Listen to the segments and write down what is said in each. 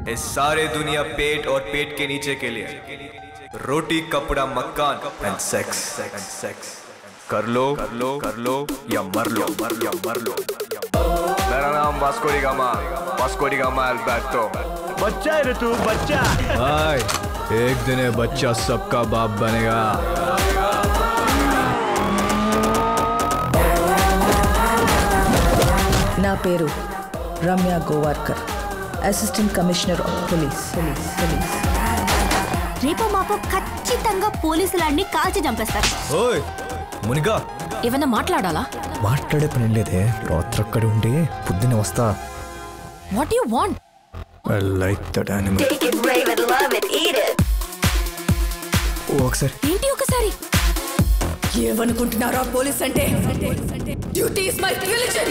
इस सारे दुनिया पेट और पेट के नीचे के लिए रोटी कपड़ा मकान एंड सेक्स कर लो या मर लो मेरा नाम वास्को डी गामा अल्बर्टो। बच्चा है रे तू, बच्चा। भाई एक दिन ये बच्चा सबका बाप बनेगा। నా పేరు Ramya Govarkar, assistant commissioner of police. రేపో మాపో ఖచ్చితంగా పోలీసులన్నీ కాల్చి చంపేస్తారు. ఓయ్ మునిగా ఏమన్నా మాట్లాడాలా? మాట్లాడే పని లేదే, రాత్రి అక్కడే ఉండి పొద్దున్న వస్తా. What you want? I like that animal. Take it, rave it, love it, eat it. ఒకసారి ఏంటి ఒకసారి? ఏమనుకుంటున్నారా పోలీస్ అంటే? Duty is my religion.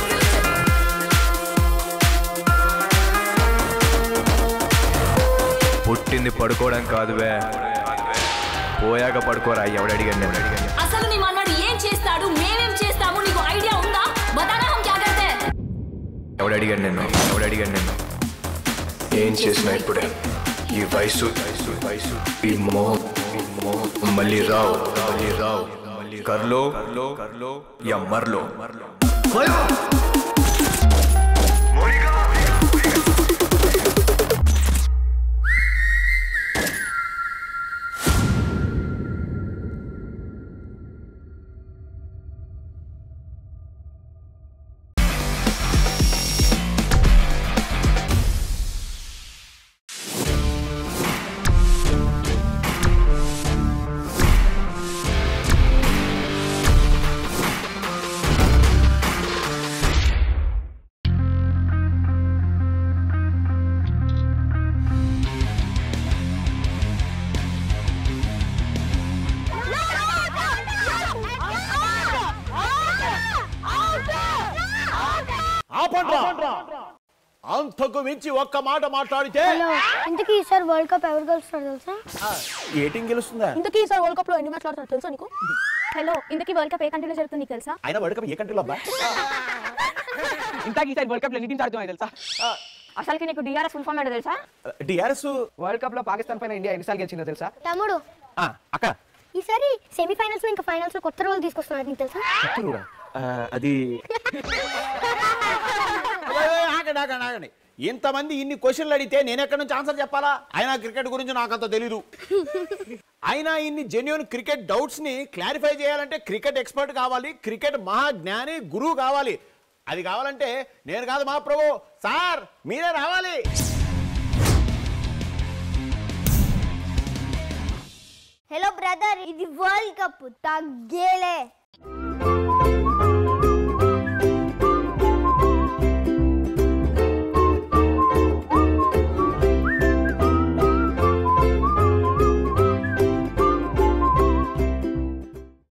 పుట్టింది పడుకోవడం కాదు బే, పోయాక పడుకోరా. ఎవడడిగాడు? అసలు నీ మనవాడు ఏం చేస్తాడు, మేమేం చేస్తాము, నీకు ఐడియా ఉందా? బతానా హమ్ క్యా కర్తే? ఎవడడిగాడు నిన్ను? ఏం చేసినా ఇప్పుడే ఈ వయసు ఈ మోహం మళ్ళీ రావు. కర్లో యా మర్లో. అంతకు మించి ఒక్క మాట మాట్లాడితే ఇంతకీ ఈసారి వరల్డ్ కప్ ఎవరు గెలుస్తారు తెలుసా? ఏ టీం గెలుస్తుందా? ఇంతకీ ఈసారి వరల్డ్ కప్ లో ఎన్ని మ్యాచ్లు ఆడతారు తెలుసా నీకు? హలో, ఇంతకీ వరల్డ్ కప్ ఏ కంట్రీలో జరుగుతుంది నీకు తెలుసా? అయినా వరల్డ్ కప్ ఏ కంట్రీలో అబ్బా? ఇంతకీ ఈసారి వరల్డ్ కప్ లో ఎన్ని టీమ్స్ ఆడుతున్నాయి తెలుసా? అసలుకి నీకు డిఆర్ఎస్ ఫుల్ ఫామ్ ఏంటో తెలుసా? డిఆర్ఎస్ వరల్డ్ కప్ లో పాకిస్తాన్ పైన ఇండియా ఎన్నిసార్లు గెలిచిందో తెలుసా? తమ్ముడు, అక్క ఈసారి సెమీఫైనల్స్ లో ఇంకా ఫైనల్స్ లో కొత్త రూల్ తీసుకొస్తున్నారు నీకు తెలుసా? అది ఆగండి. ఇంతమంది ఇన్ని క్వశ్చన్లు అడిగితే నేను ఎక్కడి నుంచి ఆన్సర్ చెప్పాలా? అయినా క్రికెట్ గురించి నాకంత తెలీదు. అయినా ఇన్ని జెన్యూన్ క్రికెట్ డౌట్స్ ని క్లారిఫై చేయాలంటే క్రికెట్ ఎక్స్పర్ట్ కావాలి, క్రికెట్ మహాజ్ఞాని గురువు కావాలి. అది కావాలంటే నేను కాదు మా ప్రభు సార్, మీరే రావాలి. హలో బ్రదర్, ఇది వరల్డ్ కప్ తగ్గేలే.